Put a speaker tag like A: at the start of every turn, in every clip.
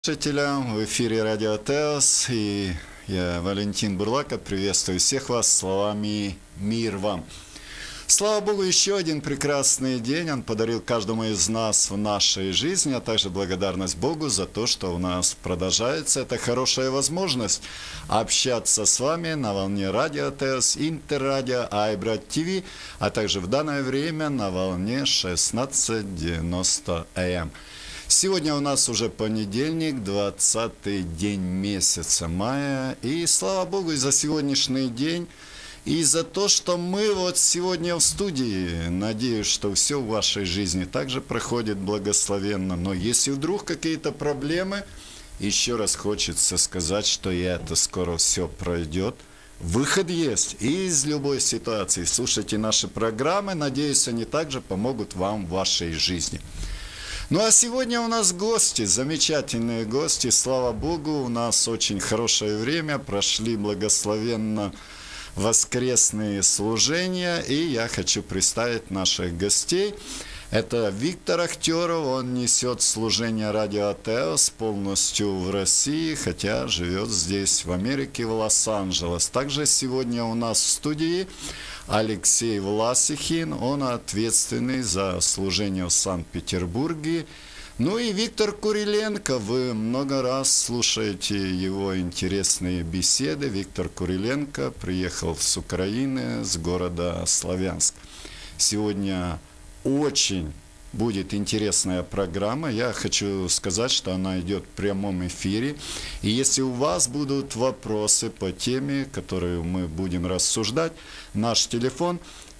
A: Слушателям, в эфире Радио Теос, и я, Валентин Бурлаков, приветствую всех вас словами «Мир вам». Слава Богу, еще один прекрасный день Он подарил каждому из нас в нашей жизни, а также благодарность Богу за то, что у нас продолжается эта хорошая возможность общаться с вами на волне Радио Теос, Интеррадио, iBrad TV, а также в данное время на волне 16:90 АМ. Сегодня у нас уже понедельник, 20-й день месяца мая. И слава Богу и за сегодняшний день, и за то, что мы вот сегодня в студии. Надеюсь, что все в вашей жизни также проходит благословенно. Но если вдруг какие-то проблемы, еще раз хочется сказать, что и это скоро все пройдет. Выход есть из любой ситуации. Слушайте наши программы. Надеюсь, они также помогут вам в вашей жизни. Ну а сегодня у нас гости, замечательные гости, слава Богу, у нас очень хорошее время, прошли благословенно воскресные служения, и я хочу представить наших гостей. Это Виктор Ахтеров, он несет служение Радио Теос полностью в России, хотя живет здесь, в Америке, в Лос-Анджелес. Также сегодня у нас в студии Алексей Власихин, он ответственный за служение в Санкт-Петербурге. Ну и Виктор Куриленко, вы много раз слушаете его интересные беседы. Виктор Куриленко приехал с Украины, с города Славянск. Сегодня очень будет интересная программа. Я хочу сказать, что она идет в прямом эфире. И если у вас будут вопросы по теме, которую мы будем рассуждать, наш телефон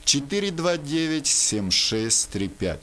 A: 429-7635.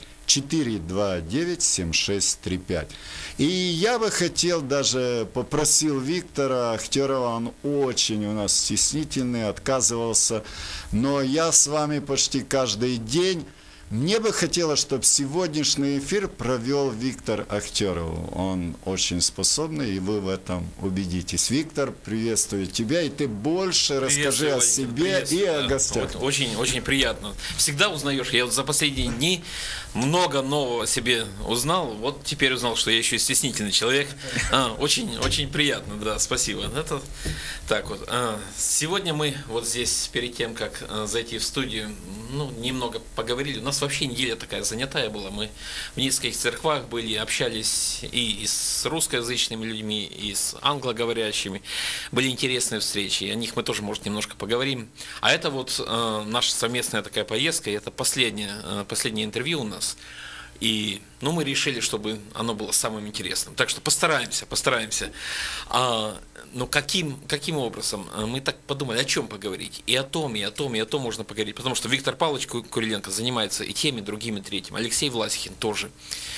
A: 429-7635. И я бы хотел даже, попросил Виктора Ахтерова, он очень у нас стеснительный, отказывался, но я с вами почти каждый день. Мне бы хотелось, чтобы сегодняшний эфир провел Виктор Ахтеров. Он очень способный, и вы в этом убедитесь. Виктор, приветствую тебя, и ты больше расскажи о себе и о гостях.
B: Вот, очень приятно. Всегда узнаешь. Я вот за последние дни много нового себе узнал. Вот теперь узнал, что я еще и стеснительный человек. Очень приятно, да, спасибо. Это так вот. Сегодня мы вот здесь, перед тем, как зайти в студию, немного поговорили. У нас вообще неделя такая занятая была. Мы в нескольких церквах были, общались и с русскоязычными людьми, и с англоговорящими. Были интересные встречи, о них мы тоже, может, немножко поговорим. А это вот наша совместная такая поездка, и это последнее интервью у нас. И мы решили, чтобы оно было самым интересным. Так что постараемся. Но каким образом? Мы так подумали, о чем поговорить. И о том можно поговорить. Потому что Виктор Павлович Куриленко занимается и тем, и другим, и третьим. Алексей Власихин тоже.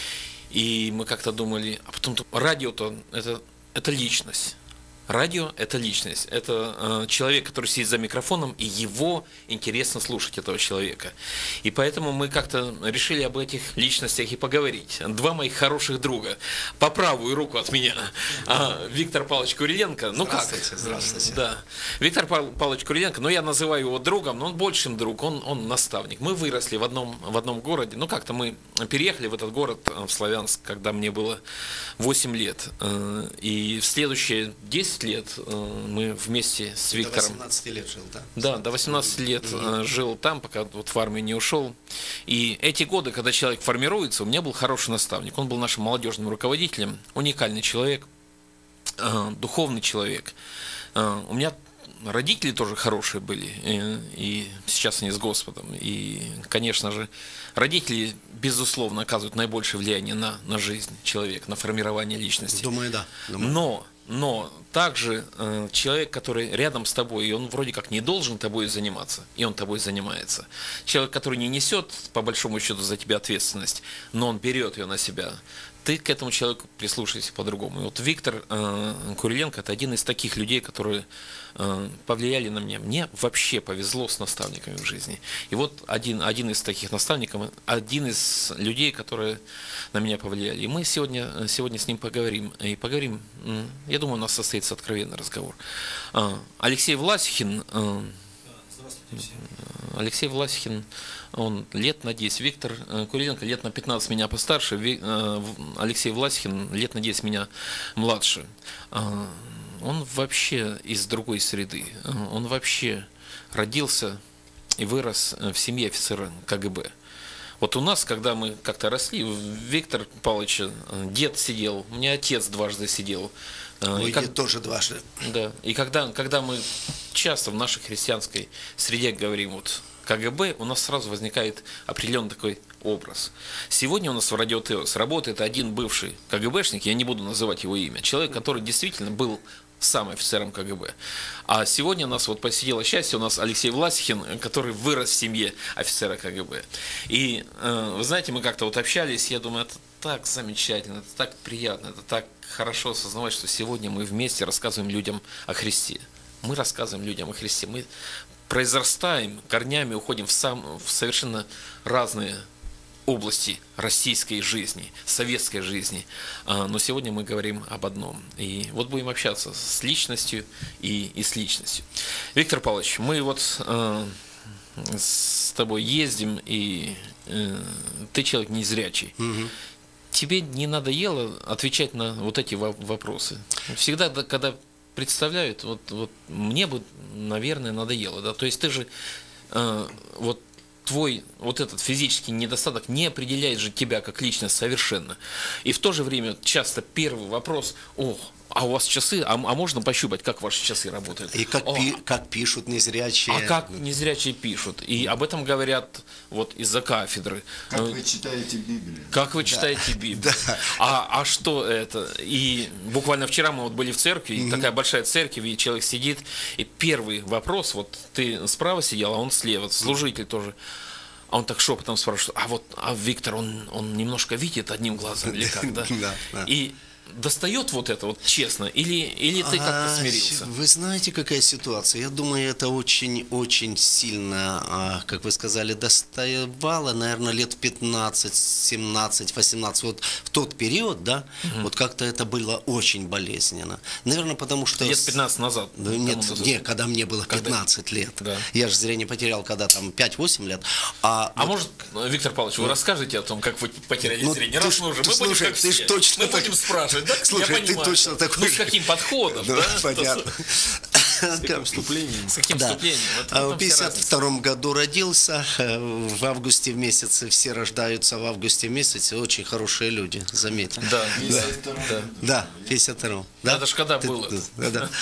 B: И мы как-то думали, а потом радио-то это личность. Радио – это личность, это человек, который сидит за микрофоном, и его интересно слушать, этого человека. И поэтому мы как-то решили об этих личностях и поговорить. Два моих хороших друга, по правую руку от меня, Виктор Павлович Куриленко.
C: Здравствуйте.
B: Да. Виктор Павлович Куриленко, я называю его другом, но он больше, чем друг, он наставник. Мы выросли в одном городе, как-то мы переехали в этот город, в Славянск, когда мне было 8 лет. И в следующие 10 лет мы вместе с Виктором.
C: До 18 лет жил, да?
B: Да, до 18 лет жил там, пока в армию не ушел. И эти годы, когда человек формируется, у меня был хороший наставник. Он был нашим молодежным руководителем, уникальный человек, духовный человек. У меня родители тоже хорошие были, и сейчас они с Господом. И, конечно же, родители, безусловно, оказывают наибольшее влияние на жизнь человека, на формирование личности.
C: Думаю, да.
B: Но также человек, который рядом с тобой, и он вроде как не должен тобой заниматься, и он тобой занимается. Человек, который не несет, по большому счету, за тебя ответственность, но он берет ее на себя. Ты к этому человеку прислушайся по-другому. И вот Виктор Куриленко – это один из таких людей, которые повлияли на меня. Мне вообще повезло с наставниками в жизни. И вот один из таких наставников, один из людей, которые на меня повлияли. И мы сегодня с ним поговорим. И поговорим, я думаю, у нас состоится откровенный разговор. Алексей Власихин. Алексей Власихин, он лет на 10, Виктор Куриленко лет на 15 меня постарше, Алексей Власихин лет на 10 меня младше. Он вообще из другой среды, он вообще родился и вырос в семье офицера КГБ. Вот у нас, когда мы как-то росли, Виктор Павлович, дед сидел, у меня отец дважды сидел.
C: Мой дед тоже дважды.
B: Да. И когда мы часто в нашей христианской среде говорим вот КГБ, у нас сразу возникает определенный такой образ. Сегодня у нас в Радио Теос работает один бывший КГБшник, я не буду называть его имя, человек, который действительно был сам офицером КГБ. А сегодня у нас вот посидело счастье, у нас Алексей Власихин, который вырос в семье офицера КГБ. И вы знаете, мы как-то вот общались, я думаю, это так замечательно, это так приятно, это так хорошо осознавать, что сегодня мы вместе рассказываем людям о Христе. Мы рассказываем людям о Христе, мы произрастаем, корнями уходим в совершенно разные области российской жизни, советской жизни. Но сегодня мы говорим об одном. И вот будем общаться с личностью и с личностью. Виктор Павлович, мы вот с тобой ездим, и ты человек незрячий. Угу. Тебе не надоело отвечать на вот эти вопросы? Всегда, когда представляют, вот мне бы, наверное, надоело. Да? То есть ты же вот твой вот этот физический недостаток не определяет же тебя как личность совершенно. И в то же время часто первый вопрос: ох, а у вас часы, а можно пощупать, как ваши часы работают?
C: И как пишут незрячие.
B: А как незрячие пишут? И об этом говорят вот из-за кафедры.
A: Как вы читаете Библию?
B: Как вы читаете Библию? Да. А что это? И буквально вчера мы вот были в церкви, и такая большая церковь, и человек сидит, и первый вопрос, вот ты справа сидел, а он слева, служитель тоже. А он так шепотом спрашивает: а Виктор, он немножко видит одним глазом или как, да? И достает вот это вот честно, или ты как-то смирился?
C: Вы знаете, какая ситуация? Я думаю, это очень сильно, как вы сказали, доставало, наверное, лет 15, 17, 18, вот в тот период, да, вот как-то это было очень болезненно. Наверное, потому что...
B: Лет 15 назад?
C: Нет, когда мне было 15 лет.
B: Да.
C: Я же зрение потерял, когда там 5-8 лет.
B: Может, Виктор Павлович, вы расскажете о том, как вы потеряли зрение? Раз мы уже, мы будем как все. Мы будем спрашивать. Да,
C: слушай, ты точно такой же.
B: С каким подходом, да?
C: Понятно.
B: С каким вступлением? С каким вступлением?
C: В 52 году родился, в августе месяце, все рождаются в августе месяце, очень хорошие люди, заметьте.
B: Да,
C: да, в 52.
B: Да, это ж когда было?
C: Да.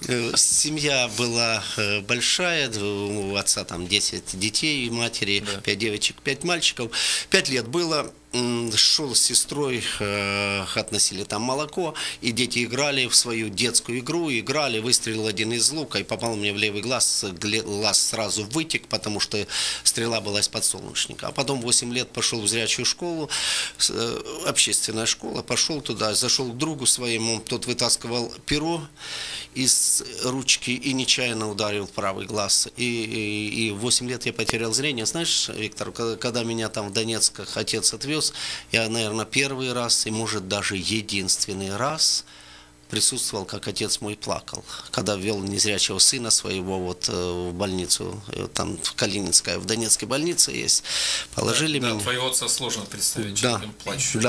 C: Семья была большая, у отца там 10 детей, матери, 5 девочек, 5 мальчиков. 5 лет было. Шел с сестрой, относили там молоко, и дети играли в свою детскую игру, выстрелил один из лука и попал мне в левый глаз, глаз сразу вытек, потому что стрела была из подсолнечника. А потом 8 лет пошел в зрячую школу, общественная школа, пошел туда, зашел к другу своему, тот вытаскивал перо из ручки и нечаянно ударил в правый глаз. И 8 лет я потерял зрение. Знаешь, Виктор, когда меня там в Донецк отец отвез, я, наверное, первый раз и, может, даже единственный раз присутствовал, как отец мой плакал, когда вел незрячего сына своего вот в больницу, там в Калининская, в Донецкой больнице есть, положили меня.
B: Да, твоего отца сложно представить, человеком плачущим.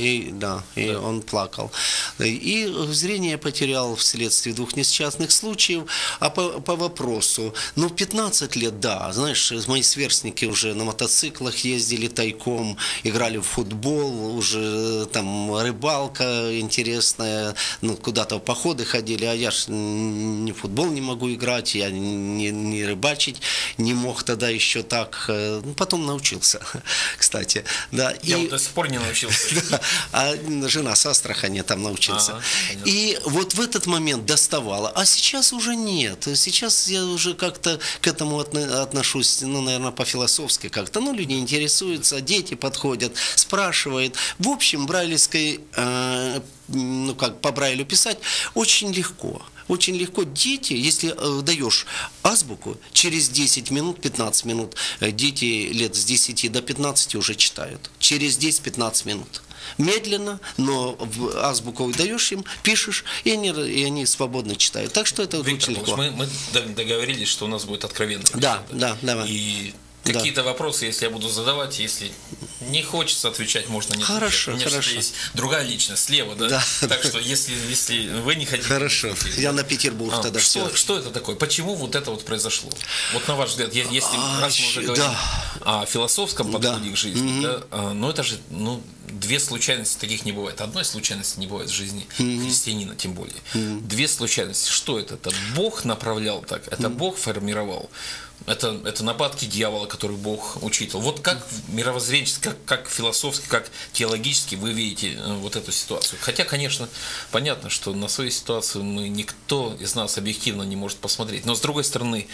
C: И он плакал. И зрение я потерял вследствие 2 несчастных случаев. А по вопросу, 15 лет, да, знаешь, мои сверстники уже на мотоциклах ездили тайком, играли в футбол, уже там рыбалка интересная, куда-то в походы ходили, а я ж ни в футбол не могу играть, я не рыбачить не мог тогда еще так. Потом научился, кстати. Да,
B: я вот до сих пор не научился.
C: Да, а жена с Астрахани там научился. И вот в этот момент доставала, а сейчас уже нет. Сейчас я уже как-то к этому отношусь, наверное, по-философски как-то. Люди интересуются, дети подходят, спрашивают. В общем, брайлевской ну, как по Брайлю писать, очень легко. Очень легко. Дети, если даешь азбуку, через 10 минут, 15 минут, дети лет с 10 до 15 уже читают. Через 10-15 минут. Медленно, но в азбуку даешь им, пишешь, и они свободно читают. Так что это
B: Виктор
C: очень легко.
B: Мы договорились, что у нас будет откровенная беседа.
C: Да, давай.
B: И какие-то вопросы, если я буду задавать, если не хочется отвечать, можно не отвечать.
C: Хорошо,
B: У меня
C: хорошо.
B: есть другая личность слева, да?
C: Да.
B: Так что если вы не хотите...
C: Хорошо, я на Петербург тогда все.
B: Что это такое? Почему вот это вот произошло? Вот на ваш взгляд, если раз мы уже говорим о философском подходе к жизни, да, но это же, две случайности таких не бывает. Одной случайности не бывает в жизни христианина, тем более. Две случайности. Что это? Это Бог направлял так, это Бог формировал. Это нападки дьявола, который Бог учитывал. Вот как мировоззренчески, как философски, как теологически вы видите вот эту ситуацию? Хотя, конечно, понятно, что на свою ситуацию никто из нас объективно не может посмотреть. Но, с другой стороны,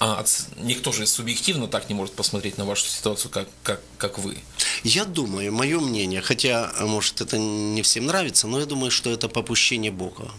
B: никто же субъективно так не может посмотреть на вашу ситуацию, как вы.
C: Я думаю, мое мнение, хотя, может, это не всем нравится, но я думаю, что это попущение Бога.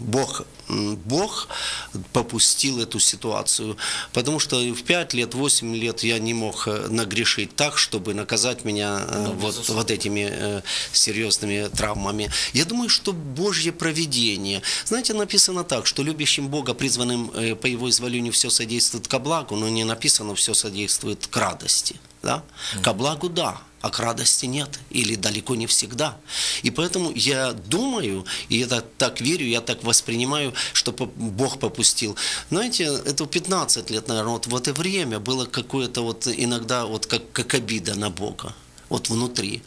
C: Бог попустил эту ситуацию, потому что в 5 лет, 8 лет я не мог нагрешить так, чтобы наказать меня вот этими серьезными травмами. Я думаю, что Божье провидение. Знаете, написано так, что любящим Бога, призванным по Его изволению, все содействует ко благу, но не написано, все содействует к радости. Да? Ко благу да, а к радости нет, или далеко не всегда. И поэтому я думаю, и я так верю, я так воспринимаю, что Бог попустил. Знаете, это 15 лет, наверное, вот в это время было какое-то вот иногда вот как обида на Бога. Вот внутри.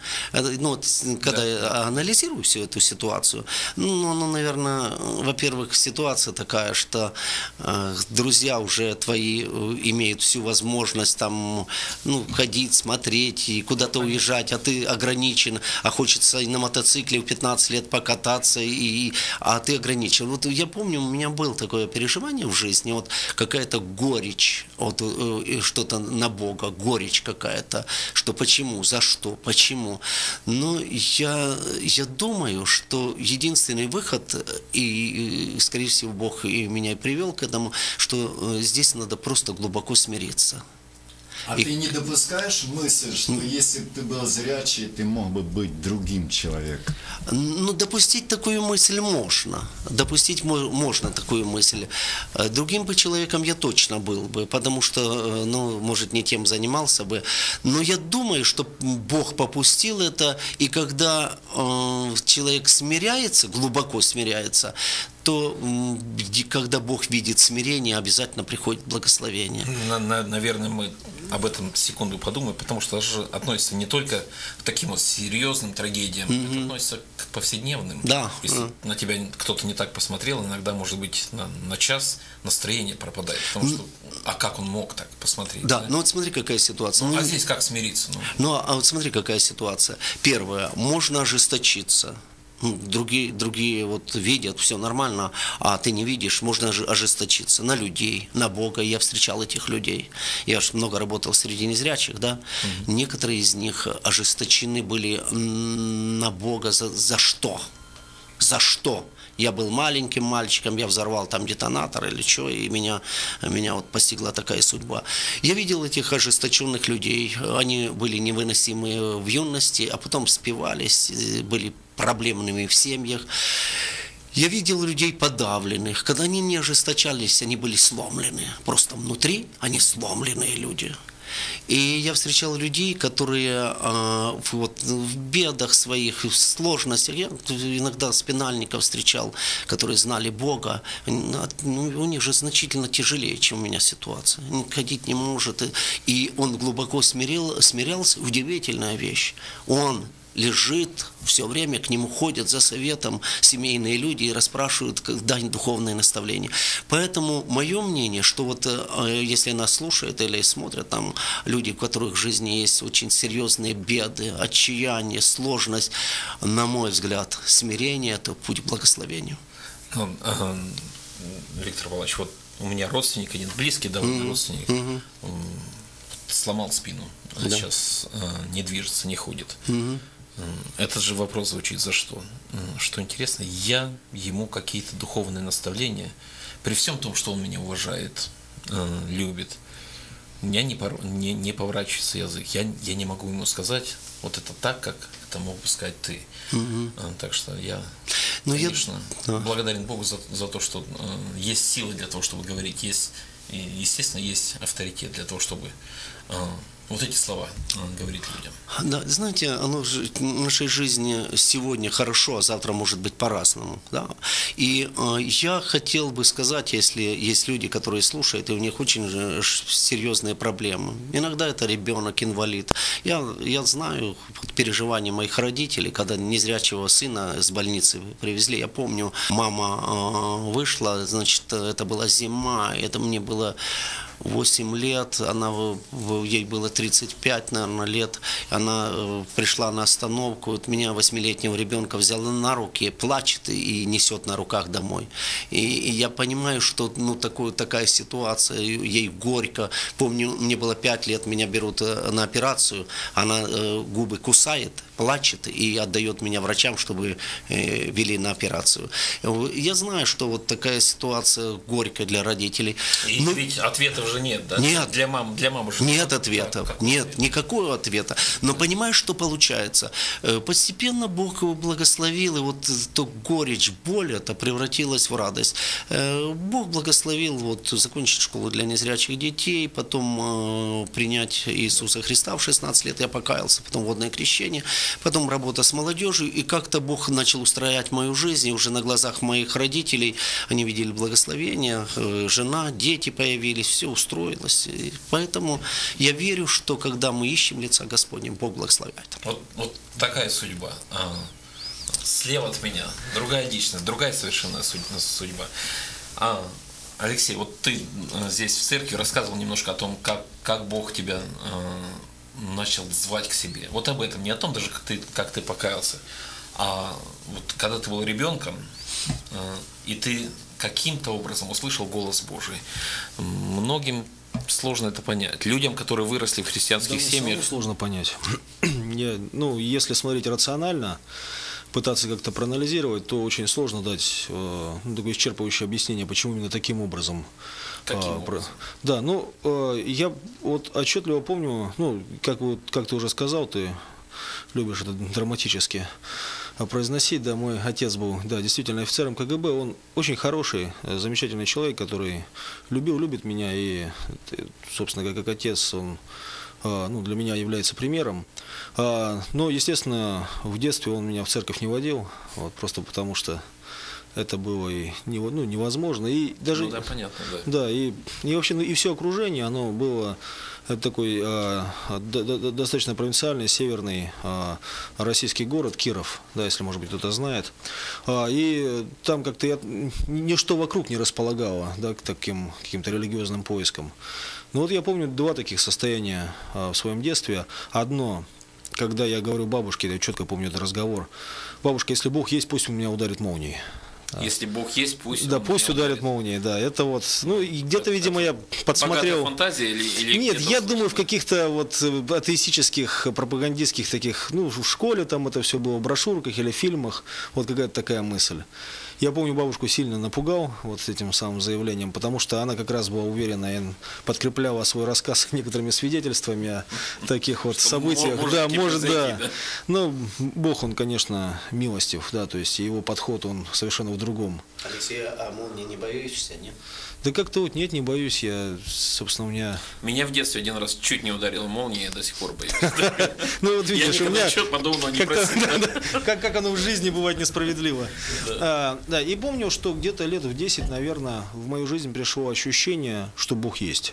C: Когда я анализирую всю эту ситуацию, наверное, во-первых, ситуация такая, что друзья уже твои имеют всю возможность там, ходить, смотреть и куда-то уезжать, а ты ограничен, а хочется и на мотоцикле в 15 лет покататься, а ты ограничен. Вот я помню, у меня было такое переживание в жизни, вот какая-то горечь, вот что-то на Бога, горечь какая-то, что почему, за что, почему. Но я думаю, что единственный выход, и, скорее всего, Бог и меня и привел к этому, что здесь надо просто глубоко смириться.
A: А ты не допускаешь мысль, что если бы ты был зрячий, ты мог бы быть другим человеком?
C: Допустить такую мысль можно. Допустить можно такую мысль. Другим бы человеком я точно был бы, потому что, может, не тем занимался бы. Но я думаю, что Бог попустил это, и когда человек смиряется, глубоко смиряется, то когда Бог видит смирение, обязательно приходит благословение.
B: Наверное, мы об этом секунду подумаем, потому что это же относится не только к таким вот серьезным трагедиям, это относится к повседневным.
C: Да.
B: Если на тебя кто-то не так посмотрел, иногда, может быть, на час настроение пропадает, потому что, а как он мог так посмотреть?
C: Да, вот смотри, какая ситуация.
B: А здесь как смириться?
C: А вот смотри, какая ситуация. Первое, можно ожесточиться. Другие вот видят, все нормально, а ты не видишь, можно ожесточиться на людей, на Бога. Я встречал этих людей. Я же много работал среди незрячих, да. Некоторые из них ожесточены были на Бога за что? За что? Я был маленьким мальчиком, я взорвал там детонатор или что, и меня вот постигла такая судьба. Я видел этих ожесточенных людей, они были невыносимые в юности, а потом спивались, были проблемными в семьях. Я видел людей подавленных, когда они не ожесточались, они были сломлены. Просто внутри они сломленные люди. И я встречал людей, которые в бедах своих, в сложностях, я иногда спинальников встречал, которые знали Бога, у них же значительно тяжелее, чем у меня ситуация. Он ходить не может, и он глубоко смирялся, удивительная вещь. Он лежит, все время к нему ходят за советом семейные люди и расспрашивают, дай духовное наставление. Поэтому мое мнение, что вот если нас слушают или смотрят там люди, у которых в жизни есть очень серьезные беды, отчаяние, сложность, на мой взгляд, смирение – это путь к благословению.
B: Виктор Павлович, вот у меня родственник один, близкий довольно родственник, сломал спину, сейчас не движется, не ходит. Этот же вопрос звучит за что? Что интересно, я ему какие-то духовные наставления, при всем том, что он меня уважает, любит, у меня не поворачивается язык. Я не могу ему сказать, вот это так, как это мог бы сказать ты. Так что я, конечно, благодарен Богу за то, что есть силы для того, чтобы говорить, и, естественно, есть авторитет для того, чтобы вот эти слова говорить людям.
C: Да, знаете, оно в нашей жизни сегодня хорошо, а завтра может быть по-разному. Да? И я хотел бы сказать, если есть люди, которые слушают, и у них очень серьезные проблемы. Иногда это ребенок, инвалид. Я знаю переживания моих родителей, когда незрячего сына с больницы привезли. Я помню, мама вышла, значит, это была зима, это мне было 8 лет, ей было 35, наверное, лет. Она пришла на остановку, вот меня, 8-летнего ребенка, взяла на руки, плачет и несет на руках домой. И я понимаю, что такая ситуация, ей горько. Помню, мне было 5 лет, меня берут на операцию, она губы кусает, плачет и отдает меня врачам, чтобы вели на операцию. Я знаю, что вот такая ситуация горькая для родителей.
B: И ведь ответов же нет, да?
C: Нет.
B: Для мамы же
C: нет ответа. Нет, никакого ответа. Но понимаешь, что получается? Постепенно Бог его благословил, и вот то горечь, боль это превратилась в радость. Бог благословил вот закончить школу для незрячих детей, потом принять Иисуса Христа в 16 лет. Я покаялся, потом водное крещение, потом работа с молодежью, и как-то Бог начал устроять мою жизнь, и уже на глазах моих родителей они видели благословение, жена, дети появились, все устроилось. И поэтому я верю, что когда мы ищем лица Господня, Бог благословляет.
B: Вот такая судьба. Слева от меня другая личность, другая совершенно судьба. Алексей, вот ты здесь в церкви рассказывал немножко о том, как Бог тебя начал звать к себе. Вот об этом, не о том даже, как ты покаялся, а вот когда ты был ребенком, и ты каким-то образом услышал голос Божий. Многим сложно это понять. Людям, которые выросли в христианских семьях...
D: Сложно понять. Если смотреть рационально, пытаться как-то проанализировать, то очень сложно дать такое исчерпывающее объяснение, почему именно таким образом.
B: Каким образом?
D: Да, я вот отчетливо помню, как ты уже сказал, ты любишь это драматически произносить, да, мой отец был, да, действительно офицером КГБ, он очень хороший, замечательный человек, который любит меня, и, собственно, как отец, он для меня является примером. Но, естественно, в детстве он меня в церковь не водил, просто потому что это было и невозможно. И даже,
B: да, понятно, да.
D: Да, и вообще, и все окружение, оно было такой достаточно провинциальный, северный российский город, Киров, да, если, может быть, кто-то знает. И там как-то ничто вокруг не располагало, да, к таким каким-то религиозным поискам. Но вот я помню 2 таких состояния в своем детстве. Одно, когда я говорю бабушке, я четко помню этот разговор: бабушка, если Бог есть, пусть меня ударит молнией.
B: Если Бог есть, пусть
D: ударит молнией, да. Это вот, где-то, видимо, я подсмотрел.
B: Фантазия или
D: нет, я думаю, в каких-то вот атеистических, пропагандистских таких, в школе там это все было, в брошюрках или фильмах, вот какая-то такая мысль. Я помню, бабушку сильно напугал вот этим самым заявлением, потому что она как раз была уверена и подкрепляла свой рассказ некоторыми свидетельствами о таких вот событиях. Да, может, да. Но Бог, он, конечно, милостив, да, то есть его подход, он совершенно в другом.
C: Алексей, а молнии не боишься, нет?
D: Да как-то вот нет, не боюсь. Я, собственно, у меня...
B: Меня в детстве один раз чуть не ударила молния, я до сих пор боюсь.
D: Ну вот видишь, у меня...
B: Ничего подобного не просил.
D: Как оно в жизни бывает несправедливо. Да, и помню, что где-то лет в 10, наверное, в мою жизнь пришло ощущение, что Бог есть.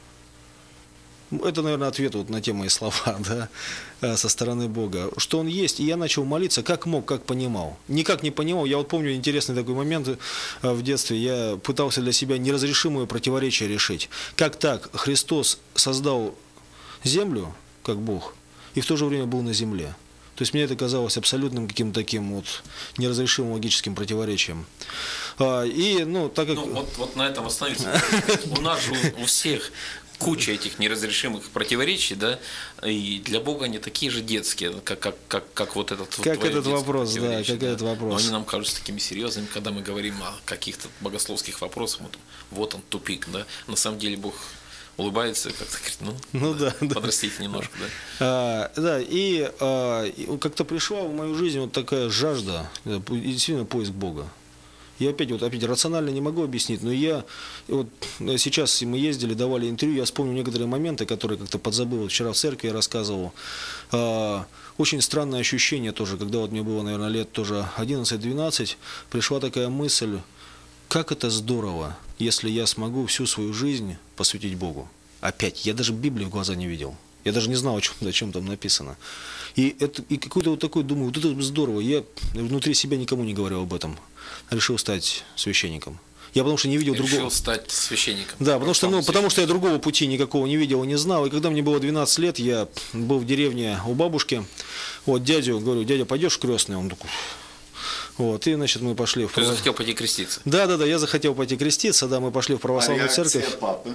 D: Это, наверное, ответ вот на те мои слова, да, со стороны Бога. Что Он есть, и я начал молиться, как мог, как понимал. Никак не понимал. Я вот помню интересный такой момент в детстве. Я пытался для себя неразрешимое противоречие решить. Как так? Христос создал землю, как Бог, и в то же время был на земле. То есть мне это казалось абсолютным каким-то таким вот неразрешимым логическим противоречием. И, так как...
B: вот на этом остановиться. У нас же, у всех куча этих неразрешимых противоречий, да, и для Бога они такие же детские, как вот этот
D: Как
B: твое
D: этот
B: детское
D: вопрос, да,
B: противоречие,
D: как этот вопрос.
B: Но они нам кажутся такими серьезными, когда мы говорим о каких-то богословских вопросах, вот он тупик, да. На самом деле Бог улыбается, как-то говорит,
D: Ну да, да.
B: подрастите немножко, да.
D: Да, и как-то пришла в мою жизнь вот такая жажда, действительно поиск Бога. Я опять рационально не могу объяснить, но сейчас мы ездили, давали интервью, я вспомнил некоторые моменты, которые как-то подзабыл. Вот вчера в церкви я рассказывал. Очень странное ощущение тоже, когда вот мне было, наверное, лет тоже 11-12, пришла такая мысль, как это здорово, если я смогу всю свою жизнь посвятить Богу. Опять, я даже Библии в глаза не видел. Я даже не знал, о чем там написано. И какой-то вот такой, думаю, вот это здорово. Я внутри себя никому не говорил об этом. Решил стать священником. Я потому что не видел другого.
B: Решил стать священником.
D: Да, потому что я другого пути никакого не видел и не знал. И когда мне было 12 лет, я был в деревне у бабушки. Вот дядю, говорю, дядя, пойдешь в крестный? Он такой... Вот, и, значит, мы пошли в
B: Ты захотел пойти креститься?
D: Да, я захотел пойти креститься, да, мы пошли в православную церковь.
A: Папы?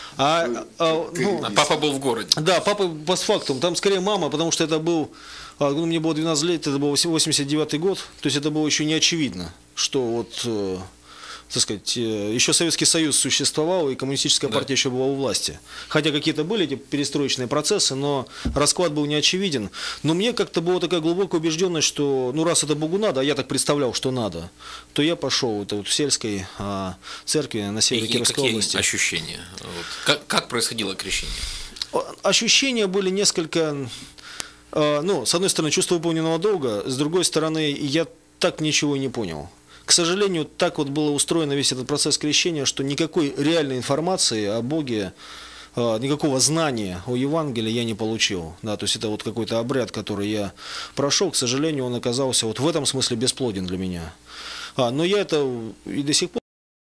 B: Папа был в городе.
D: Да, папа постфактум, там скорее мама, потому что это был, мне было 12 лет, это был 89-й год, то есть это было еще не очевидно, что вот, так сказать, еще Советский Союз существовал, и коммунистическая партия еще была у власти. Хотя какие-то были эти перестроечные процессы, но расклад был не очевиден. Но мне как-то была такая глубокая убежденность, что, раз это Богу надо, а я так представлял, что надо, то я пошел в сельской церкви на севере Кировской области.
B: Какие ощущения? Как происходило крещение?
D: Ощущения были несколько... с одной стороны, чувство выполненного долга, с другой стороны, я так ничего и не понял. К сожалению, так вот было устроено весь этот процесс крещения, что никакой реальной информации о Боге, никакого знания о Евангелии я не получил. Да, то есть это вот какой-то обряд, который я прошел, к сожалению, он оказался вот в этом смысле бесплоден для меня. Но я это и до сих пор...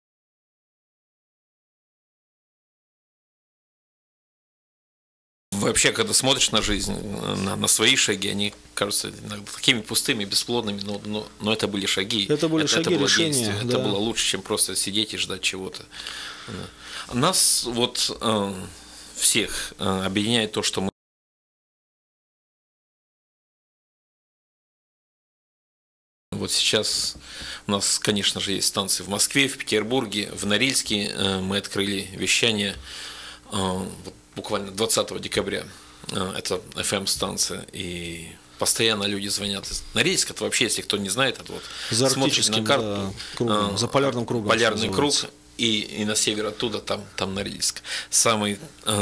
B: Вообще, когда смотришь на жизнь, на свои шаги, они кажутся иногда такими пустыми, бесплодными, но это были шаги.
D: Это были шаги,
B: было
D: решения.
B: Действие,
D: да.
B: Это было лучше, чем просто сидеть и ждать чего-то. Нас вот всех объединяет то, что мы вот сейчас у нас, конечно же, есть станции в Москве, в Петербурге, в Норильске. Мы открыли вещание буквально 20 декабря. Это FM-станция. И постоянно люди звонят. Норильск, это вообще, если кто не знает, это вот
D: за
B: смотрите на карту,
D: кругом, за полярным кругом.
B: Полярный круг. И на север оттуда, там Норильск. Самый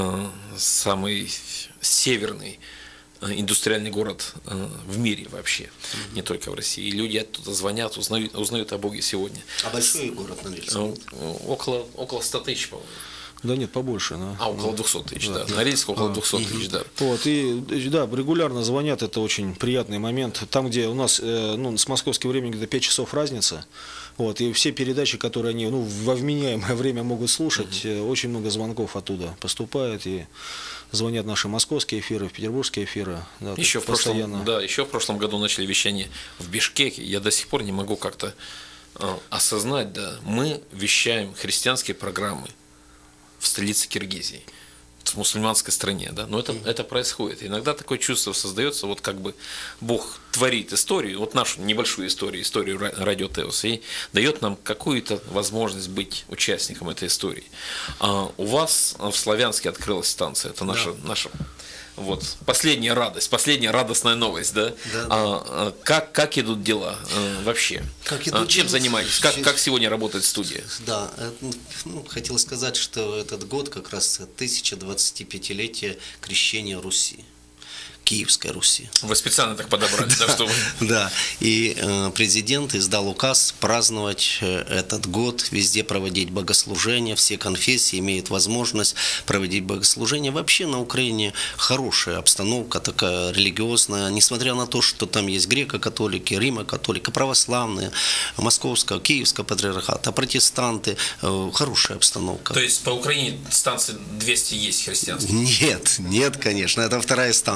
B: северный индустриальный город в мире вообще, не только в России. И люди оттуда звонят, узнают о Боге сегодня.
C: А большой город Норильск?
B: Около 100 тысяч, по-моему.
D: Да нет, побольше. Да.
B: Около 200 тысяч, да. Норильск около 200 тысяч, да.
D: Вот, и да, регулярно звонят, это очень приятный момент. Там, где у нас с московским временем где-то 5 часов разница, вот, и все передачи, которые они во вменяемое время могут слушать, очень много звонков оттуда поступает, и звонят наши московские эфиры, петербургские эфиры. Да,
B: еще в прошлом году начали вещание в Бишкеке. Я до сих пор не могу как-то осознать, да, мы вещаем христианские программы в столице Киргизии, в мусульманской стране, да, но это происходит. Иногда такое чувство создается, вот как бы Бог творит историю, вот нашу небольшую историю Радио Теос, и дает нам какую-то возможность быть участником этой истории. У вас в Славянске открылась станция, это наша вот последняя радость, последняя радостная новость, да? Да. Как идут дела вообще? Чем занимаетесь? Как сегодня работает студия?
C: Да, хотел сказать, что этот год как раз 1025-летие крещения Руси. Киевской Руси.
B: Вы специально так подобрали, да, чтобы...
C: Да, и президент издал указ праздновать этот год, везде проводить богослужения, все конфессии имеют возможность проводить богослужения. Вообще на Украине хорошая обстановка, такая религиозная, несмотря на то, что там есть греко-католики, римо-католики, православные, московского, киевского патриархата, протестанты, хорошая обстановка.
B: То есть по Украине станции 200 есть христианские?
C: Нет, конечно, это вторая станция.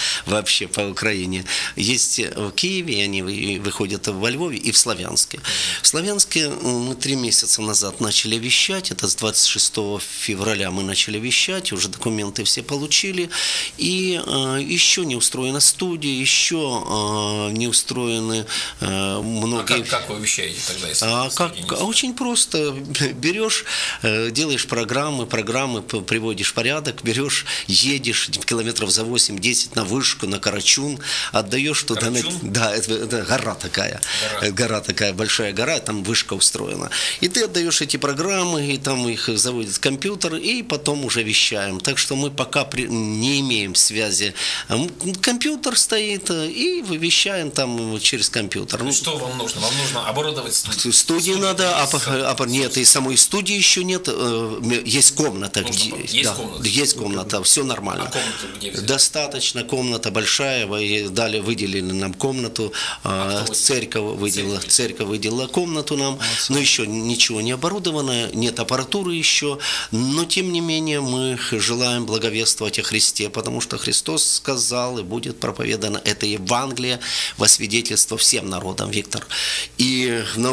C: вообще по Украине. Есть в Киеве, они выходят во Львове и в Славянске. В Славянске мы 3 месяца назад начали вещать, это с 26 февраля мы начали вещать, уже документы все получили, и еще не устроена студия, еще не устроены многие...
B: Как вы вещаете тогда? Если
C: Очень просто. Берешь, делаешь программы, приводишь в порядок, берешь, едешь километров за 8-10 на вышку, на Карачун, отдаешь туда... Да, это гора такая. Гора такая, большая гора, там вышка устроена. И ты отдаешь эти программы, и там их заводит компьютер, и потом уже вещаем. Так что мы пока не имеем связи. Компьютер стоит, и вещаем там через компьютер.
B: Что вам нужно? Вам нужно оборудовать студию?
C: Студии надо, нет, и самой студии еще нет. Есть комната. Есть комната, все нормально.
B: А комнату где взять?
C: Достаточно, комната большая, дали, выделили нам комнату, церковь выделила комнату нам, но еще ничего не оборудовано, нет аппаратуры еще, но тем не менее мы желаем благовествовать о Христе, потому что Христос сказал, и будет проповедано это Евангелие во свидетельство всем народам, Виктор. И в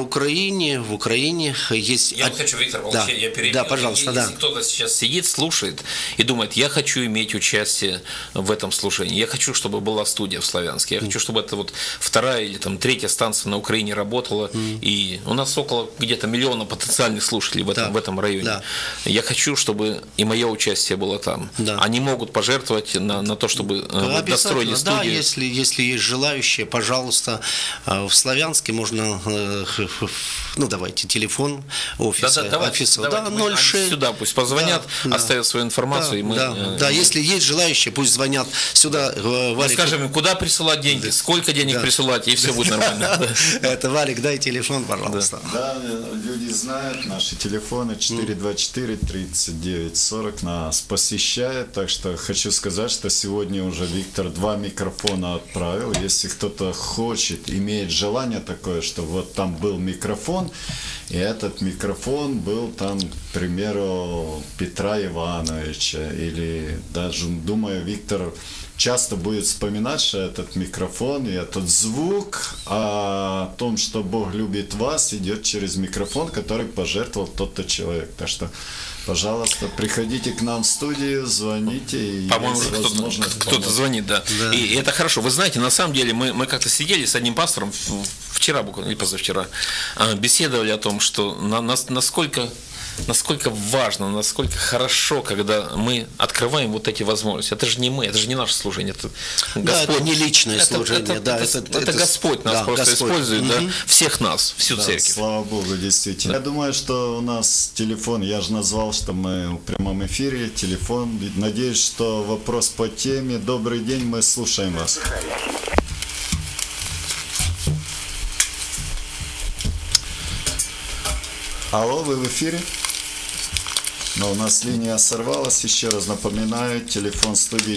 C: Украине есть...
B: Я хочу, Виктор, я перебью.
C: Да, пожалуйста,
B: Если кто-то сейчас сидит, слушает и думает, я хочу иметь участие в этом служении, я хочу, чтобы была студия в Славянске, я хочу, чтобы это вот 2-я или там 3-я станция на Украине работала, и у нас около где-то 1 миллиона потенциальных слушателей в этом районе.
C: Да.
B: Я хочу, чтобы и мое участие было там. Да. Они могут пожертвовать на то, чтобы достроили студию.
C: Да, если есть желающие, пожалуйста, в Славянске можно, давайте, телефон офиса.
B: Давайте,
C: 06.
B: Сюда пусть позвонят, оставят свою информацию. И мы,
C: если есть желающие, пусть звонят сюда.
B: Мы скажем им, куда присылать деньги, сколько денег присылать, и все будет нормально.
C: Это, Валик, дай телефон, пожалуйста.
A: Да, люди знают наши телефоны 424-39-40 нас посещает, так что хочу сказать, что сегодня уже Виктор 2 микрофона отправил. Если кто-то хочет, имеет желание такое, что вот там был микрофон, и этот микрофон был там, к примеру, Петра Ивановича, или даже, думаю, Виктор часто будет вспоминать, что этот микрофон и этот звук о том, что Бог любит вас, идет через микрофон, который пожертвовал тот-то человек. Так что, пожалуйста, приходите к нам в студию, звоните.
B: По-моему, кто-то звонит, да. И это хорошо. Вы знаете, на самом деле мы как-то сидели с одним пастором вчера буквально, или позавчера, беседовали о том, что насколько важно, насколько хорошо, когда мы открываем вот эти возможности. Это же не мы, это же не наше служение. Это Господь,
C: это не личное служение.
B: Это Господь нас просто использует, всех нас, всю церковь.
A: Слава Богу, действительно. Я думаю, что у нас телефон, я же назвал, что мы в прямом эфире, телефон. Надеюсь, что вопрос по теме. Добрый день, мы слушаем вас. Алло, вы в эфире? Но у нас линия сорвалась. Еще раз напоминаю, телефон студии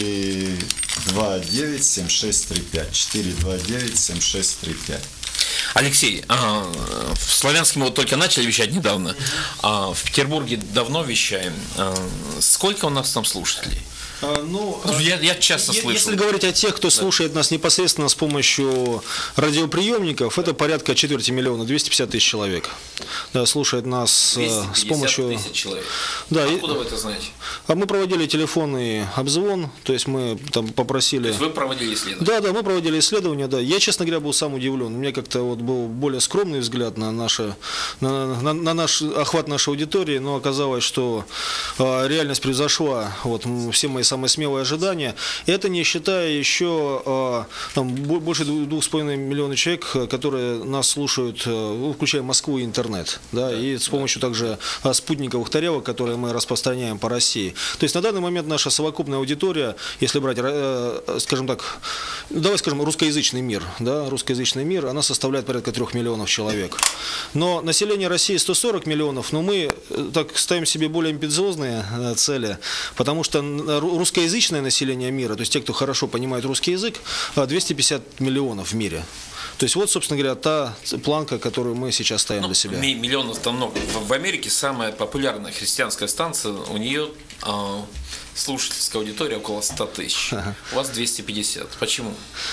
A: 429-7635. 429-7635.
B: Алексей, в Славянске мы вот только начали вещать недавно, в Петербурге давно вещаем. Сколько у нас там слушателей? Я часто слышу.
D: Если говорить о тех, кто слушает нас непосредственно с помощью радиоприемников, это порядка 250 000, 250 тысяч человек. Да, слушает нас с помощью...
B: 250 тысяч человек.
D: Да,
B: откуда вы это знаете?
D: Мы проводили телефонный обзвон, то есть мы там попросили...
B: То есть вы проводили исследования?
D: Да, мы проводили исследования, да. Я, честно говоря, был сам удивлен. У меня как-то вот был более скромный взгляд на наш охват нашей аудитории, но оказалось, что реальность превзошла все мои самые смелые ожидания. Это не считая еще больше 2,5 миллиона человек, которые нас слушают, включая Москву и интернет. Да, и с помощью также спутниковых тарелок, которые мы распространяем по России. То есть на данный момент наша совокупная аудитория, если брать, скажем так, русскоязычный мир, да, русскоязычный мир, она составляет порядка 3 миллионов человек. Но население России 140 миллионов, но мы так ставим себе более амбициозные цели, потому что русскоязычное население мира, то есть те, кто хорошо понимает русский язык, 250 миллионов в мире. То есть вот, собственно говоря, та планка, которую мы сейчас ставим для себя.
B: Миллионов там много. В Америке самая популярная христианская станция, у нее слушательская аудитория около 100 тысяч. У вас 250. Почему?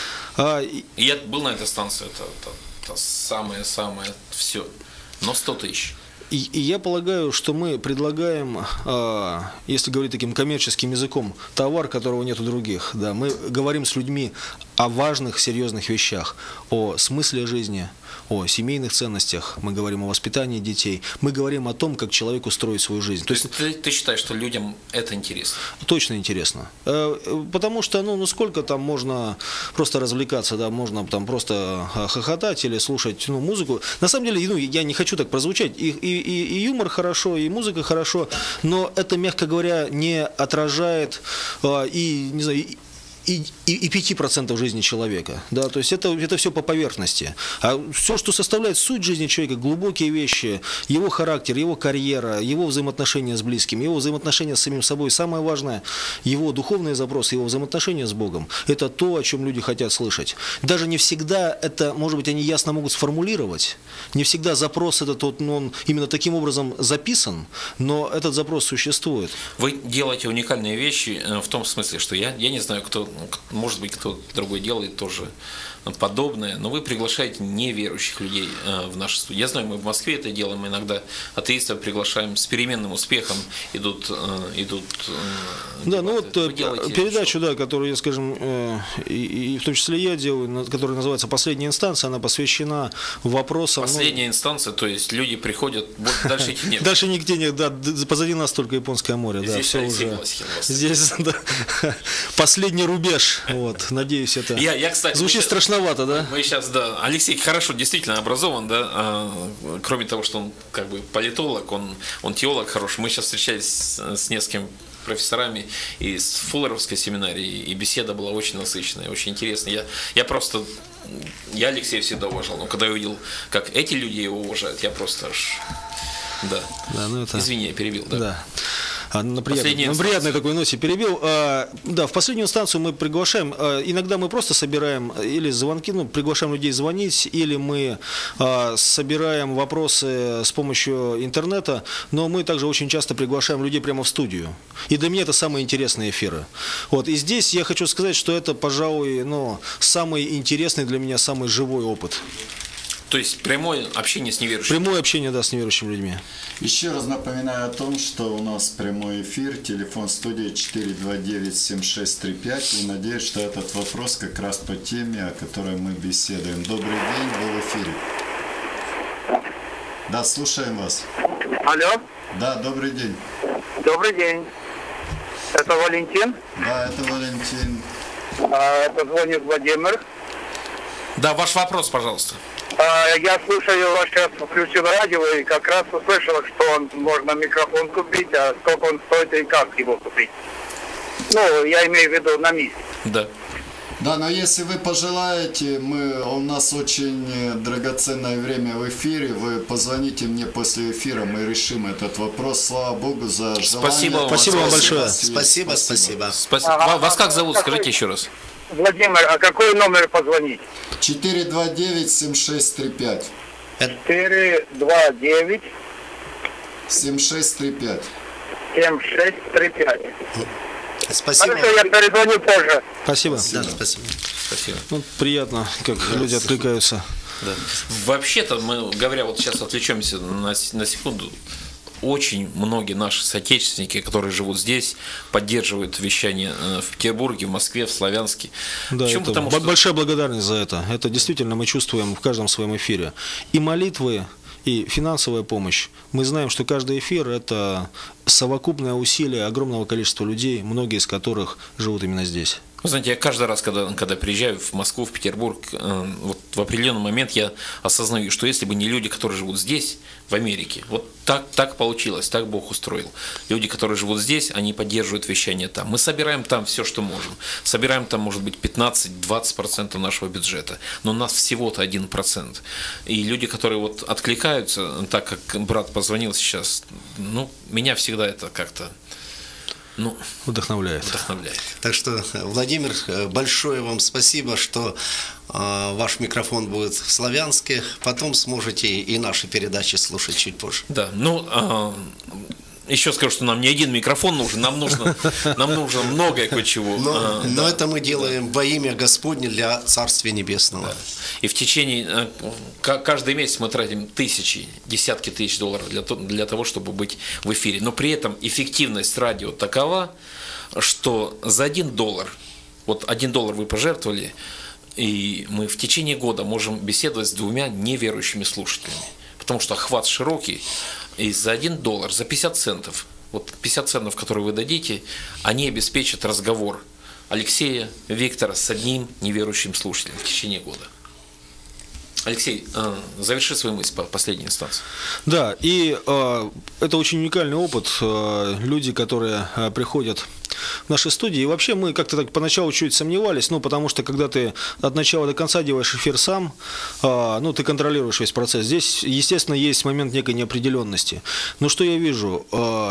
B: Я был на этой станции, это самое-самое все. Но 100 тысяч.
D: И я полагаю, что мы предлагаем, если говорить таким коммерческим языком, товар, которого нет у других. Да, мы говорим с людьми о важных, серьезных вещах, о смысле жизни, о семейных ценностях, мы говорим о воспитании детей, мы говорим о том, как человеку строить свою жизнь.
B: То есть ты считаешь, что людям это интересно?
D: Точно интересно. Потому что, ну сколько там можно просто развлекаться, да, можно там просто хохотать или слушать музыку. На самом деле, я не хочу так прозвучать, и юмор хорошо, и музыка хорошо, но это, мягко говоря, не отражает не знаю, и 5% жизни человека. Да? То есть это все по поверхности. А все, что составляет суть жизни человека, глубокие вещи, его характер, его карьера, его взаимоотношения с близким, его взаимоотношения с самим собой, самое важное, его духовные запросы, его взаимоотношения с Богом, это то, о чем люди хотят слышать. Даже не всегда это, может быть, они ясно могут сформулировать, не всегда запрос этот, он именно таким образом записан, но этот запрос существует.
B: Вы делаете уникальные вещи в том смысле, что я не знаю, кто, может быть, кто другой делает тоже подобное, но вы приглашаете неверующих людей в нашу студию. Я знаю, мы в Москве это делаем, иногда атеистов приглашаем с переменным успехом, идут
D: да, ну вот передачу, да, которую, скажем, и в том числе я делаю, которая называется «Последняя инстанция», она посвящена вопросам...
B: Последняя инстанция, то есть люди приходят, дальше идти нет.
D: Дальше нигде нет, да, позади нас только Японское море. Да,
B: здесь
D: все уже. Здесь, да, последний рубеж, вот, надеюсь, это
B: кстати,
D: звучит страшновато, да?
B: Мы сейчас, да, Алексей хорошо, действительно образован, да, кроме того, что он как бы политолог, он теолог хороший. Мы сейчас встречались с несколькими профессорами из Фуллеровской семинарии, и беседа была очень насыщенная, очень интересная. Я Алексея всегда уважал, но когда я увидел, как эти люди его уважают, я просто аж... Да. Извини, я перебил, да.
D: Да. На приятной такой ноте перебил. Да, в последнюю инстанцию мы приглашаем, иногда мы просто собираем или звонки, приглашаем людей звонить, или мы собираем вопросы с помощью интернета, но мы также очень часто приглашаем людей прямо в студию. И для меня это самые интересные эфиры. Вот. И здесь я хочу сказать, что это, пожалуй, самый интересный для меня, самый живой опыт.
B: То есть прямое общение с неверующими?
D: Прямое общение, да, с неверующими людьми.
A: Еще раз напоминаю о том, что у нас прямой эфир, телефон студии 429-7635. И надеюсь, что этот вопрос как раз по теме, о которой мы беседуем. Добрый день, вы в эфире. Да, слушаем вас.
E: Алло.
A: Да, добрый день.
E: Добрый день. Это Валентин?
A: Да, это Валентин.
E: Это звонит Владимир.
B: Да, ваш вопрос, пожалуйста.
E: Я слушаю вас сейчас, включил радио, и как раз услышал, что можно микрофон купить, а сколько он стоит и как его купить. Я имею в виду на месте.
B: Да.
A: Да, но если вы пожелаете, у нас очень драгоценное время в эфире, вы позвоните мне после эфира, мы решим этот вопрос. Слава Богу за желание.
D: Спасибо вам большое.
C: Спасибо.
B: Вас как зовут? Скажите еще раз.
E: Владимир, а какой номер позвонить?
A: 429-7635.
E: 429
A: 7635.
E: 7635.
C: Спасибо.
E: Хорошо, я перезвоню позже.
D: Спасибо.
C: Да, спасибо.
D: Приятно, как люди откликаются.
B: Да. Вообще-то, говоря, вот сейчас отвлечемся на секунду, очень многие наши соотечественники, которые живут здесь, поддерживают вещание в Петербурге, в Москве, в Славянске.
D: Да, это большая благодарность за это. Это действительно мы чувствуем в каждом своем эфире. И молитвы, и финансовая помощь. Мы знаем, что каждый эфир – это совокупное усилие огромного количества людей, многие из которых живут именно здесь.
B: Вы знаете, я каждый раз, когда приезжаю в Москву, в Петербург, вот в определенный момент я осознаю, что если бы не люди, которые живут здесь, в Америке, вот так получилось, так Бог устроил. Люди, которые живут здесь, они поддерживают вещание там. Мы собираем там все, что можем. Собираем там, может быть, 15-20% нашего бюджета, но у нас всего-то 1%. И люди, которые вот откликаются, так как брат позвонил сейчас, меня всегда это как-то...
D: Вдохновляет.
C: Так что, Владимир, большое вам спасибо, что ваш микрофон будет в Славянске. Потом сможете и наши передачи слушать чуть позже.
B: Да, еще скажу, что нам не один микрофон нужен, нам нужно многое кое-чего.
C: Но это мы делаем во имя Господне для Царствия Небесного.
B: Да. И в течение, каждый месяц мы тратим тысячи, десятки тысяч долларов для того, чтобы быть в эфире. Но при этом эффективность радио такова, что за $1, вот $1 вы пожертвовали, и мы в течение года можем беседовать с 2 неверующими слушателями. Потому что охват широкий, и за $1, за 50 центов, вот 50 центов, которые вы дадите, они обеспечат разговор Алексея, Виктора с одним неверующим слушателем в течение года. Алексей, заверши свою мысль по последней инстанции.
D: Да, и это очень уникальный опыт. Люди, которые приходят в нашей студии, и вообще мы как-то так поначалу чуть сомневались, потому что когда ты от начала до конца делаешь эфир сам, ты контролируешь весь процесс. Здесь, естественно, есть момент некой неопределенности. Но что я вижу?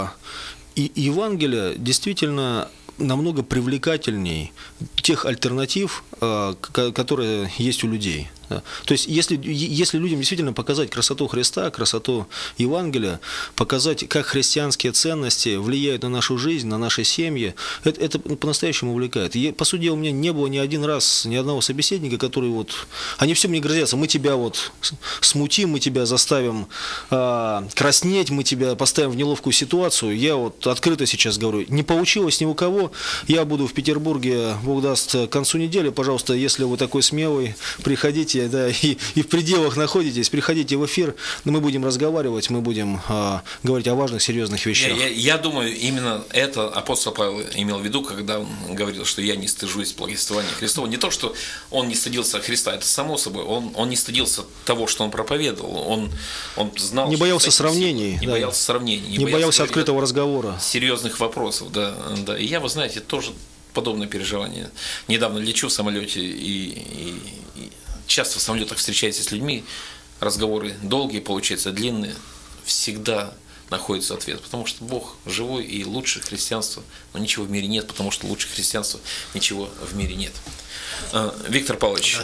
D: И Евангелие действительно намного привлекательней тех альтернатив, которые есть у людей. То есть, если людям действительно показать красоту Христа, красоту Евангелия, показать, как христианские ценности влияют на нашу жизнь, на наши семьи, это по-настоящему увлекает. И, по сути, у меня не было ни одного собеседника, который они все мне грозятся: мы тебя смутим, мы тебя заставим краснеть, мы тебя поставим в неловкую ситуацию. Я открыто сейчас говорю, не получилось ни у кого, я буду в Петербурге, Бог даст, к концу недели, пожалуйста, если вы такой смелый, приходите, да, и в пределах находитесь, приходите в эфир, мы будем разговаривать, мы будем говорить о важных, серьезных вещах.
B: Я думаю, именно это апостол Павел имел в виду, когда он говорил, что я не стыжусь благовествования Христова. Не то, что он не стыдился Христа, это само собой, он не стыдился того, что он проповедовал, он знал,
D: не боялся сравнений,
B: не боялся сравнений,
D: не боялся открытого разговора,
B: серьезных вопросов, да. И я, вы знаете, тоже подобное переживание. Недавно лечу в самолете и часто в самолетах встречаетесь с людьми, разговоры долгие, получается, длинные, всегда находится ответ, потому что Бог живой, и лучше христианства, но ничего в мире нет, потому что лучше христианства ничего в мире нет. Виктор Павлович,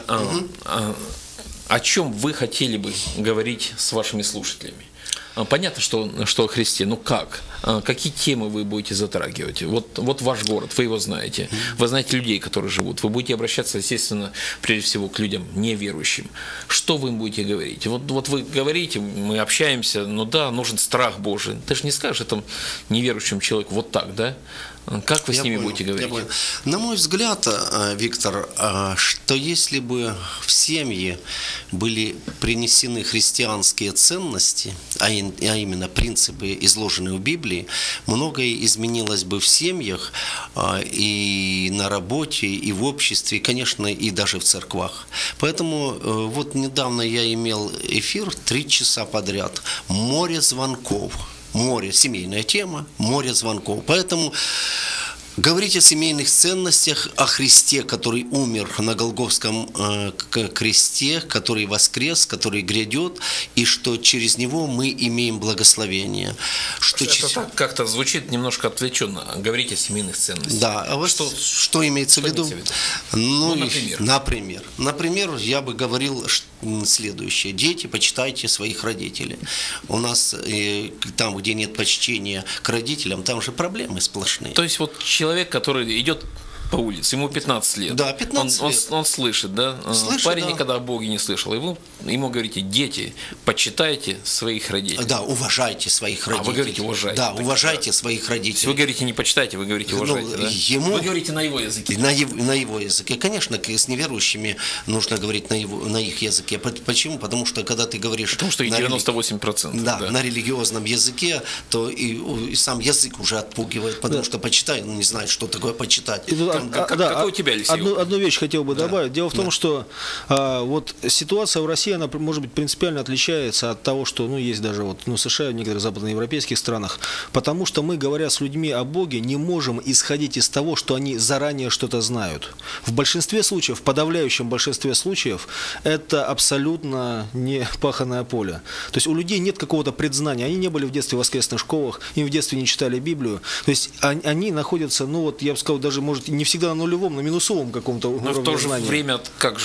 B: о чем вы хотели бы говорить с вашими слушателями? Понятно, что о Христе, но как? Какие темы вы будете затрагивать? Вот ваш город, вы его знаете. Вы знаете людей, которые живут. Вы будете обращаться, естественно, прежде всего к людям неверующим. Что вы им будете говорить? Вот вы говорите, мы общаемся, да, нужен страх Божий. Ты же не скажешь этому неверующему человеку вот так, да? Как вы с ними будете говорить?
C: На мой взгляд, Виктор, что если бы в семье были принесены христианские ценности, а именно принципы, изложенные в Библии, многое изменилось бы в семьях и на работе, и в обществе, и, конечно, и даже в церквах. Поэтому недавно я имел эфир 3 часа подряд. Море звонков. Море, семейная тема, море звонков. Поэтому говорить о семейных ценностях, о Христе, который умер на Голгофском кресте, который воскрес, который грядет, и что через него мы имеем благословение.
B: Это так как-то звучит немножко отвлеченно. Говорить о семейных ценностях.
C: Да, а вот что имеется в виду? Например. Например, я бы говорил следующее. Дети, почитайте своих родителей. У нас там, где нет почтения к родителям, там же проблемы сплошные.
B: То есть человек, который идет по улице, ему 15 лет.
C: Да, 15 лет.
B: Он слышит, да? Парень никогда о Боге не слышал. И вы ему говорите: дети, почитайте своих родителей.
C: Да, уважайте своих родителей.
B: Вы говорите: уважайте.
C: Да, уважайте своих родителей.
B: Вы говорите: не почитайте, вы говорите: уважайте. Да? Вы говорите на его языке.
C: На его языке. Конечно, с неверующими нужно говорить на их языке. Почему? Потому что когда ты говоришь...
B: Потому что их 98%.
C: Да, на религиозном языке, то и сам язык уже отпугивает, потому что почитай, не знает, что такое почитать.
B: Какой у тебя, Алексей?
D: Одну вещь хотел бы добавить. Дело в том, что ситуация в России, она, может быть, принципиально отличается от того, что есть даже в США, в некоторых западноевропейских странах, потому что мы, говоря с людьми о Боге, не можем исходить из того, что они заранее что-то знают. В большинстве случаев, в подавляющем большинстве случаев, это абсолютно не паханое поле. То есть у людей нет какого-то предзнания, они не были в детстве в воскресных школах, им в детстве не читали Библию. То есть они находятся, я бы сказал, даже, может, не всегда на нулевом, на минусовом каком-то уровне знания.
B: Но в то же время, как же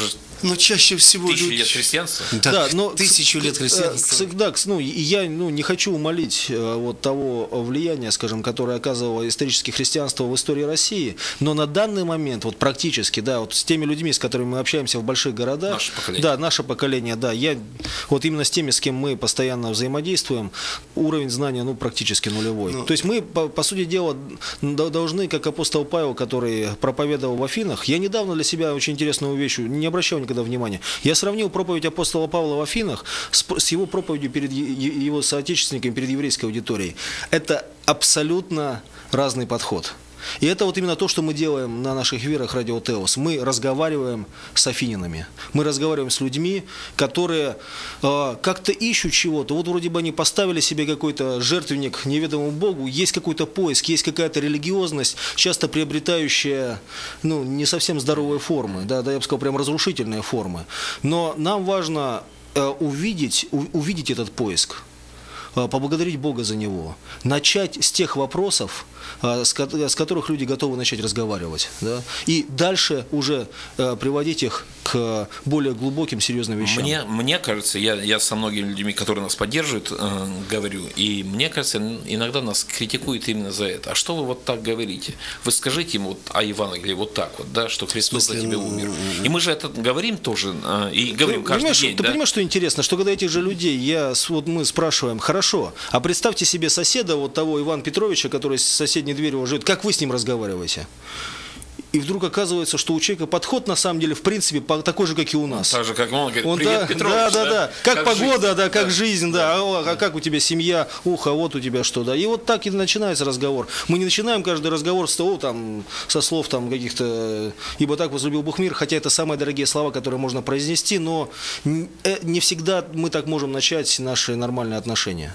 C: Но чаще всего
B: 1000
C: люди...
B: лет христианства?
C: Да,
D: но
C: 1000 лет христианства.
D: Да, и я не хочу умалить вот того влияния, скажем, которое оказывало историческое христианство в истории России, но на данный момент вот практически, да, вот с теми людьми, с которыми мы общаемся в больших городах, наше поколение, да, я вот именно с теми, с кем мы постоянно взаимодействуем, уровень знания, практически нулевой. То есть мы, по сути дела, должны, как апостол Павел, который проповедовал в Афинах, я недавно для себя очень интересную вещь, не обращал никогда внимания, я сравнил проповедь апостола Павла в Афинах с его проповедью перед его соотечественниками, перед еврейской аудиторией. Это абсолютно разный подход. И это вот именно то, что мы делаем на наших эфирах Радио Теос. Мы разговариваем с афининами. Мы разговариваем с людьми, которые как-то ищут чего-то. Вот вроде бы они поставили себе какой-то жертвенник неведомому Богу. Есть какой-то поиск, есть какая-то религиозность, часто приобретающая не совсем здоровые формы. Да, я бы сказал, прям разрушительные формы. Но нам важно увидеть этот поиск, поблагодарить Бога за него, начать с тех вопросов, с которых люди готовы начать разговаривать, да? И дальше уже приводить их к более глубоким, серьезным вещам.
B: Мне кажется, я со многими людьми, которые нас поддерживают, говорю, и мне кажется, иногда нас критикуют именно за это. А что вы вот так говорите? Вы скажите ему о Евангелии вот так вот, да, что Христос за тебя умер. И мы же это говорим тоже, и говорим каждый день.
D: Ты понимаешь, что интересно, что когда этих же людей мы спрашиваем, хорошо, а представьте себе соседа, вот того Ивана Петровича, который с соседней дверью живет, как вы с ним разговариваете? И вдруг оказывается, что у человека подход на самом деле в принципе такой же, как и у нас.
B: Так же, как он говорит, привет, Петрович.
D: Да. Как погода, жизнь, как жизнь, да. А как у тебя семья, а вот у тебя что, да. И вот так и начинается разговор. Мы не начинаем каждый разговор со слов каких-то «Ибо так возлюбил Бог мир», хотя это самые дорогие слова, которые можно произнести, но не всегда мы так можем начать наши нормальные отношения.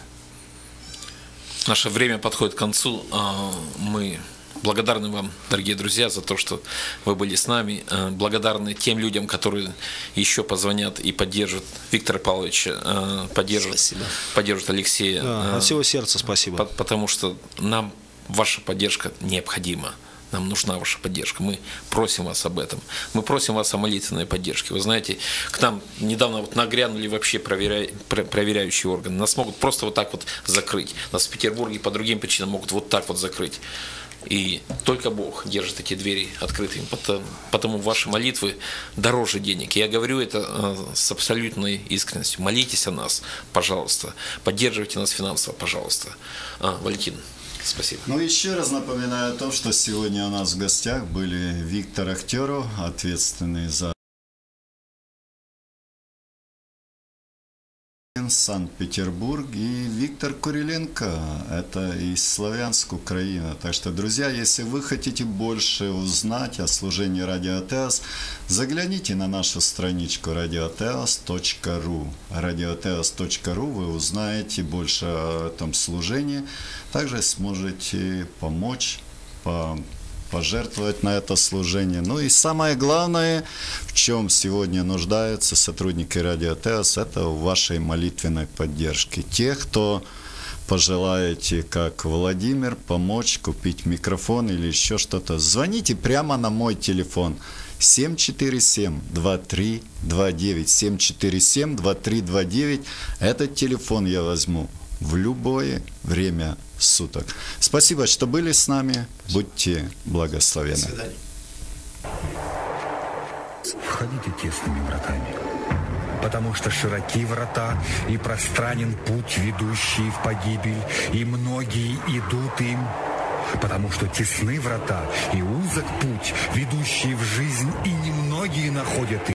B: Наше время подходит к концу. Мы благодарны вам, дорогие друзья, за то, что вы были с нами. Благодарны тем людям, которые еще позвонят и поддержат Виктора Павловича, поддержат Алексея.
D: От всего сердца спасибо.
B: Потому что нам ваша поддержка необходима. Нам нужна ваша поддержка. Мы просим вас об этом. Мы просим вас о молитвенной поддержке. Вы знаете, к нам недавно нагрянули вообще проверяющие органы. Нас могут просто вот так вот закрыть. Нас в Петербурге по другим причинам могут вот так вот закрыть. И только Бог держит эти двери открытыми. Потому ваши молитвы дороже денег. Я говорю это с абсолютной искренностью. Молитесь о нас, пожалуйста. Поддерживайте нас финансово, пожалуйста. Валентин. Спасибо.
A: Еще раз напоминаю о том, что сегодня у нас в гостях были Виктор Актеров, ответственный за Санкт-Петербург, и Виктор Куриленко, это из Славянск, Украина. Так что, друзья, если вы хотите больше узнать о служении Радио Теос, загляните на нашу страничку radioteos.ru. radioteos.ru, вы узнаете больше о этом служении, также сможете помочь, пожертвовать на это служение. И самое главное, в чем сегодня нуждаются сотрудники Радио Теос, это в вашей молитвенной поддержке. Те, кто пожелаете, как Владимир, помочь купить микрофон или еще что-то, звоните прямо на мой телефон 747-2329. 747-2329. Этот телефон я возьму в любое время суток. Спасибо, что были с нами. Будьте благословенны.
C: До свидания.
F: Входите тесными вратами, потому что широки врата и пространен путь, ведущий в погибель, и многие идут им. Потому что тесны врата и узок путь, ведущий в жизнь, и немногие находят их.